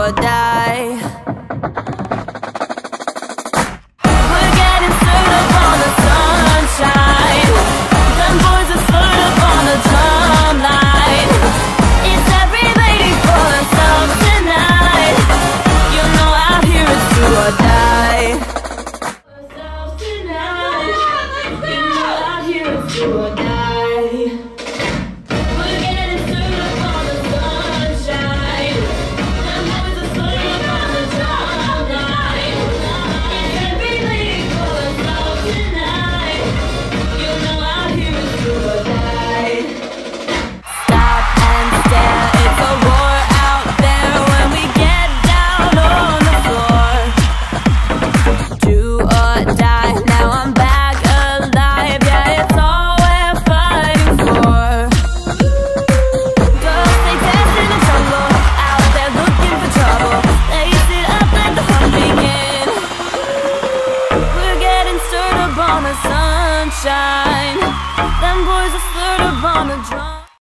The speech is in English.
or die. We're getting stirred up on the sunshine. Them boys are stirred up on the drumline. It's every lady for herself tonight. You know out here it's do or die. Tonight, you know out here it's do or die. Sunshine, them boys are stirred up on the drum.